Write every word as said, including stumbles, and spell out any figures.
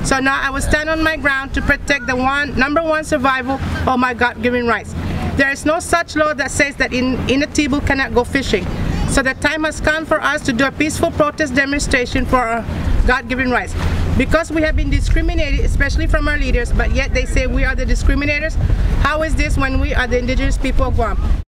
So now I will stand on my ground to protect the one, number one survival of my God-given rights. There is no such law that says that in, in a Tibu cannot go fishing. So the time has come for us to do a peaceful protest demonstration for our God-given rights. Because we have been discriminated, especially from our leaders, but yet they say we are the discriminators. How is this when we are the indigenous people of Guam?